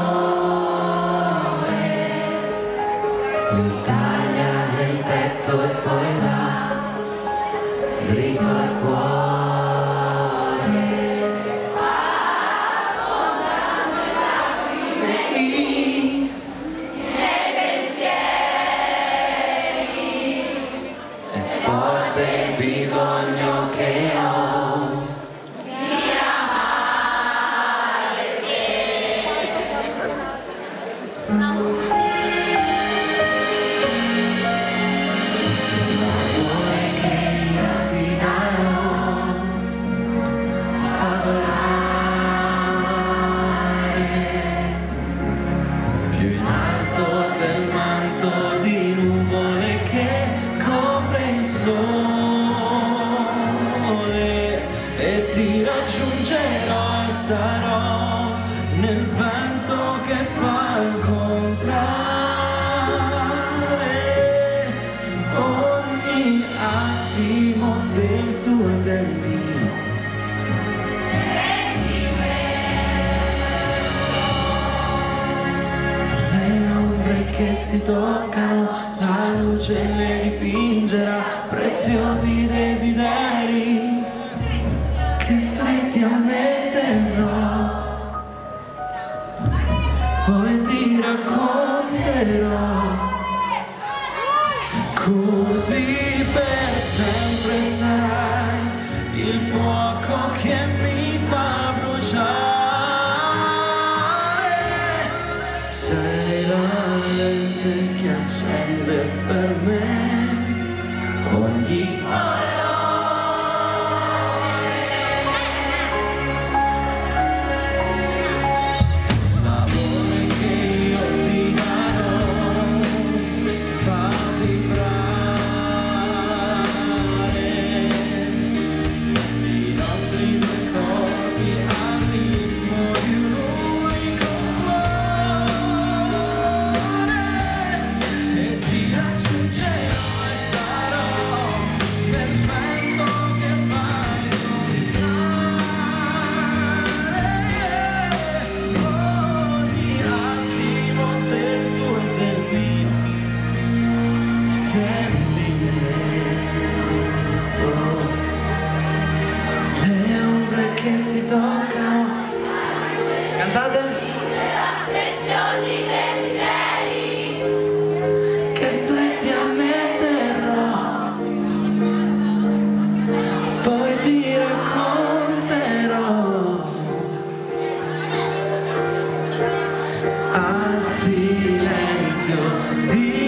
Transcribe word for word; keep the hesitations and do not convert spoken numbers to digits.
mi taglia nel petto e poi va dritto al cuore, affondando le lacrime lì nei pensieri. È forte il bisogno che ho di amare te. L'amore che io ti darò fa volare più in alto del manto di nuvole che copre il sole, e ti raggiungerò e sarò nel vento che fa incontrare ogni attimo del tuo e del mio sentimento. Le ombre che si toccano, la luce le dipingerà, preziosi desideri che stretti a me terrò, poi ti racconterò, così per sempre sarai il fuoco che mi fa bruciare, sei la lente che accende per me ogni che si toccano. Cantate? Preziosi desideri che stretti a me terrò, poi ti racconterò al silenzio di